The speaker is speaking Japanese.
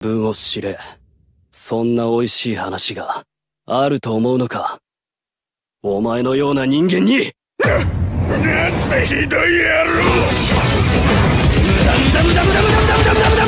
分を知れ。そんな美味しい話があると思うのか。お前のような人間に。 なんてひどい野郎。 無駄無駄無駄無駄無駄無駄無駄無駄無駄。